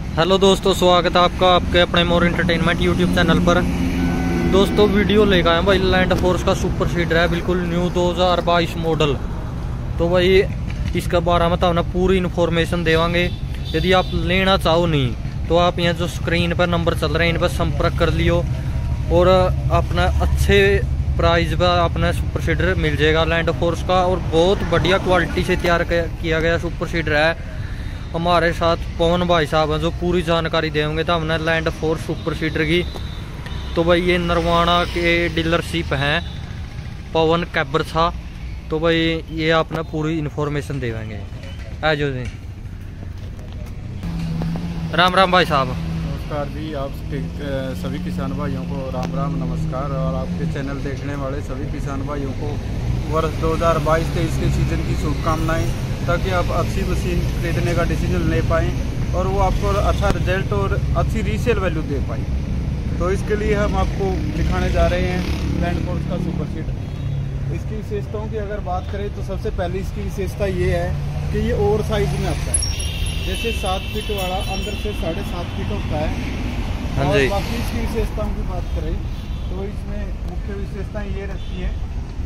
Hello दोस्तों, स्वागत है आपका आपके अपने मोर एंटरटेनमेंट यूट्यूब चैनल पर। दोस्तों वीडियो लेकर आए भाई, लैंड फोर्स का सुपर सीडर है, बिल्कुल न्यू 2022 मॉडल। तो भाई इसके बारे में तो पूरी इन्फॉर्मेशन देवांगे। यदि आप लेना चाहो नहीं तो आप यहाँ जो स्क्रीन पर नंबर चल रहे हैं इन पर संपर्क कर लियो और अपना अच्छे प्राइस पर अपना सुपर सीडर मिल जाएगा लैंड फोर्स का। और बहुत बढ़िया क्वालिटी से तैयार किया गया सुपर सीडर है। हमारे साथ पवन भाई साहब हैं जो पूरी जानकारी देंगे तो हमने लैंड फोर्स सुपर सीडर की। तो भाई ये नरवाना के डीलरशिप हैं पवन कैबर था। तो भाई ये आपने पूरी इन्फॉर्मेशन देंगे। आजो जी, राम राम भाई साहब। नमस्कार जी, आप सभी किसान भाइयों को राम राम नमस्कार। और आपके चैनल देखने वाले सभी किसान भाइयों को वर्ष 2022-23 के सीजन की शुभकामनाएं, ताकि आप अच्छी मशीन खरीदने का डिसीजन ले पाएँ और वो आपको अच्छा रिजल्ट और अच्छी रीसेल वैल्यू दे पाए। तो इसके लिए हम आपको दिखाने जा रहे हैं लैंड फोर्स का सुपर सीडर। इसकी विशेषताओं की अगर बात करें तो सबसे पहली इसकी विशेषता ये है कि ये ओवर साइज में आता है। जैसे 7 फीट वाला अंदर से 7.5 फीट होता है। और बाकी इसकी विशेषताओं की बात करें तो इसमें मुख्य विशेषताएं ये रहती है,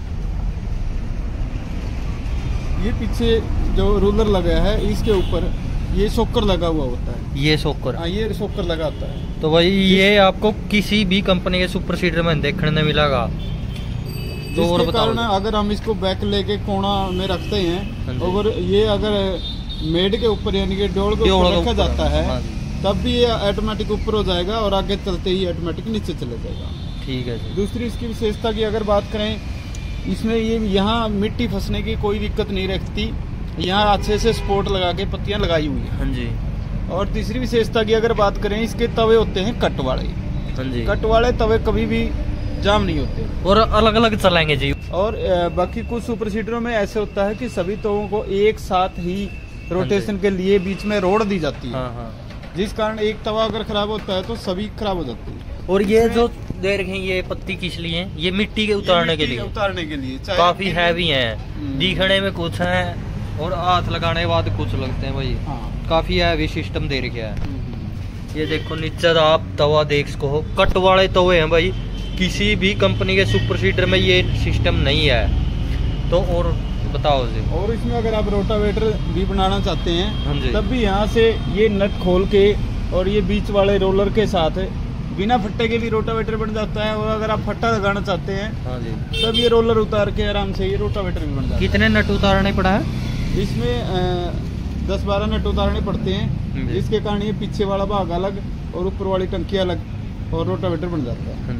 ये पीछे जो रूलर लगा है इसके ऊपर ये शॉकर लगा हुआ होता है। ये शॉकर, ये शॉकर लगा होता है। तो भाई ये आपको किसी भी कंपनी के सुपर सीडर में देखने नहीं मिलेगा। तो और कारण अगर हम इसको बैक लेके कोना में रखते हैं और ये अगर मेड के ऊपर यानी कि डोल के ऊपर रखा जाता है तब भी ये ऑटोमेटिक ऊपर हो जाएगा और आगे चलते ही ऑटोमेटिक नीचे चले जाएगा। ठीक है जी। दूसरी इसकी विशेषता की अगर बात करें, इसमें ये यहाँ मिट्टी फंसने की कोई दिक्कत नहीं रखती। यहाँ अच्छे से स्पोर्ट लगा के पत्तियां लगाई हुई है। हाँ जी। और तीसरी विशेषता की अगर बात करें, इसके तवे होते हैं कट वाले। हाँ जी। कट वाले तवे कभी भी जाम नहीं होते और अलग अलग चलेंगे जी। और बाकी कुछ सुपर सीडरों में ऐसे होता है कि सभी तवों को एक साथ ही रोटेशन के लिए बीच में रोड दी जाती है। हाँ। जिस कारण एक तवा अगर खराब होता है तो सभी खराब हो जाती है। और ये जो दे रखे हैं ये पत्ती किस लिए है? ये मिट्टी के उतारने के लिए काफी हैवी हैं, दिखने में कुछ है और हाथ लगाने के बाद कुछ लगते हैं भाई। हाँ। काफी हैवी सिस्टम दे रखा है। ये देखो नीचे आप तवा देख सको, कट वाले तवे हैं भाई। किसी भी कंपनी के सुपर सीडर में ये सिस्टम नहीं है। तो और बताओ जी। और इसमें अगर आप रोटावेटर भी बनाना चाहते हैं तब भी यहाँ से ये नट खोल के और ये बीच वाले रोलर के साथ बिना फट्टे के भी रोटावेटर बन जाता है। और अगर आप फट्टा लगाना चाहते हैं तब ये रोलर उतार के आराम से ये रोटावेटर भी बन जाता है। कितने नट उतारने पड़ा है इसमें? 10-12 नट उतारने पड़ते हैं, जिसके कारण ये पीछे वाला भाग अलग और ऊपर वाली टंकी अलग और रोटावेटर बन जाता है।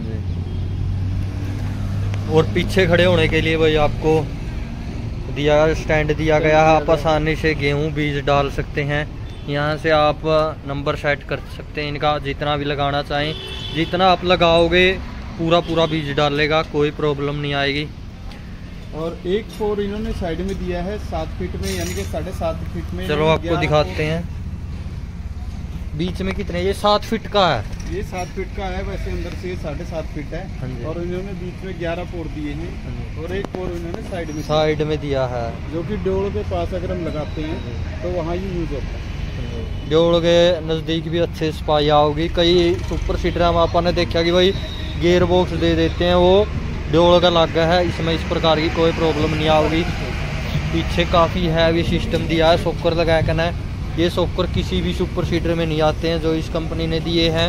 और पीछे खड़े होने के लिए भाई आपको स्टैंड दिया गया है। आप आसानी से गेहूं बीज डाल सकते हैं। यहाँ से आप नंबर सेट कर सकते हैं इनका, जितना भी लगाना चाहें। जितना आप लगाओगे पूरा बीज डालेगा, कोई प्रॉब्लम नहीं आएगी। और एक फोर इन्होंने साइड में दिया है 7 फीट में, यानी कि 7.5 फीट में। चलो आपको दिखाते हैं बीच में कितने। ये 7 फीट का है। ये 7 फीट का है, वैसे अंदर से 7.5 फीट है। और इन्होंने बीच में 11 पोर दिए हैं और एक पोर इन्होंने साइड में दिया है, जो कि डोल के पास अगर हम लगाते हैं तो वहाँ ही यूज होता है। डोल के नज़दीक भी अच्छे सफाई आओगी। कई सुपर सीडर हम आपने देखा कि भाई गेयर बॉक्स दे देते हैं, वो डोल का लगा है। इसमें इस प्रकार की कोई प्रॉब्लम नहीं आओगी। पीछे काफ़ी हैवी सिस्टम दिया है, शॉकर लगाया करना है। ये शॉकर किसी भी सुपर सीडर में नहीं आते हैं जो इस कंपनी ने दिए हैं।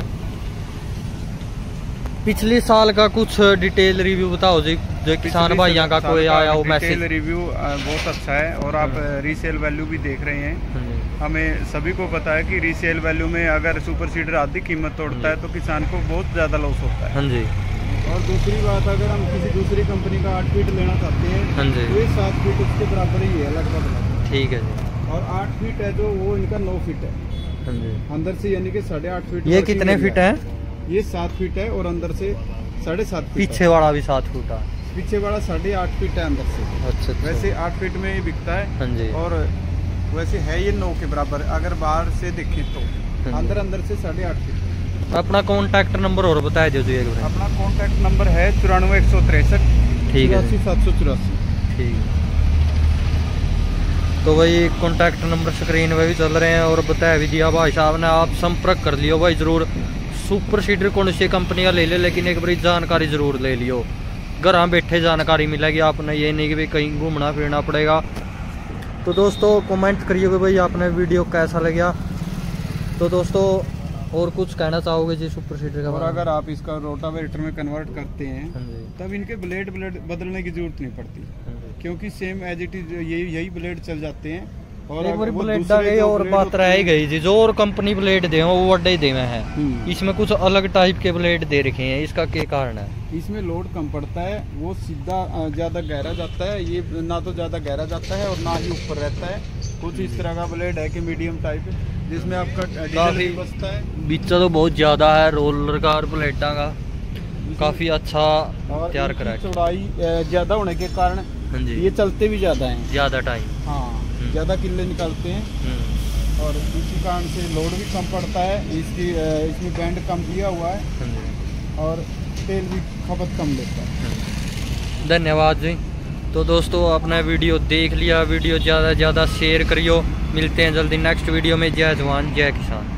पिछले साल का कुछ डिटेल रिव्यू बताओ जी, जो किसान भाइयों का कोई आया हो मैसेज। डिटेल रिव्यू बहुत अच्छा है और आप रीसेल वैल्यू भी देख रहे हैं। हमें सभी को पता है कि रीसेल वैल्यू में अगर सुपर सीडर आधी कीमत तोड़ता है तो किसान को बहुत ज़्यादा लॉस होता है। हाँ जी। और दूसरी बात, अगर हम किसी दूसरी कंपनी का 8 फीट लेना चाहते हैं तो ये 7 फीट उसके बराबर ही है लगभग। ठीक है जी। और 8 फीट है जो वो इनका 9 फीट है अंदर से, यानी कि 8.5 फीट। ये कितने फीट है? ये 7 फीट है और अंदर से 7.5 फीट। पीछे वाला भी 7 फीट है। पीछे वाला 8.5 फीट है अंदर से। अच्छा। वैसे 8 फीट में ही बिकता है। हाँ जी। और वैसे है ये 9 के बराबर अगर बाहर से देखें तो। अंदर से 8.5 फीट। अपना कॉन्टैक्ट नंबर और बताया जो जी। अपना कॉन्टैक्ट नंबर है 94 163 ठीक है 784। ठीक है। तो भाई कॉन्टैक्ट नंबर स्क्रीन पे भी चल रहे हैं और बता भी दिया भाई साहब ने, आप संपर्क कर लियो भाई ज़रूर। सुपर सीडर कौन सी कंपनी का ले ले, लेकिन एक बार जानकारी ज़रूर ले लियो, घर बैठे जानकारी मिलेगी आपने, ये नहीं कि भाई कहीं घूमना फिरना पड़ेगा। तो दोस्तों कमेंट करिए कि भाई आपने वीडियो कैसा लगा। तो दोस्तों और कुछ कहना चाहोगे जी सुपर सीडर का? और अगर आप इसका रोटावेटर में कन्वर्ट करते हैं तब इनके ब्लेड बदलने की जरूरत नहीं पड़ती, क्योंकि सेम एज इट इज यही ब्लेड चल जाते हैं। और एक बार ब्लेड आ गई और बात रह गई जी, जो और कंपनी ब्लेड दे वो वड्डे दे में है, इसमें कुछ अलग टाइप के ब्लेड दे रखे हैं, इसका क्या कारण है? इसमें लोड कम पड़ता है, वो सीधा ज़्यादा गहरा जाता है, ये ना तो ज़्यादा गहरा जाता है और ना ही ऊपर रहता है। कुछ इस तरह का ब्लेड है कि मीडियम टाइप, जिसमें आपका डीजल भी बचता है। बीचा तो बहुत ज़्यादा है रोलर का और ब्लेडा का, काफ़ी अच्छा तैयार करा है। चौड़ाई ज़्यादा होने के कारण ये चलते भी ज़्यादा हैं, ज़्यादा टाइम, हाँ ज़्यादा किले निकलते हैं और इसी कारण से लोड भी कम पड़ता है। इसमें बैंड कम दिया हुआ है और तेल भी खपत कम लेता है। धन्यवाद जी। तो दोस्तों आपने वीडियो देख लिया, वीडियो ज़्यादा से ज़्यादा शेयर करियो। मिलते हैं जल्दी नेक्स्ट वीडियो में। जय जवान जय किसान।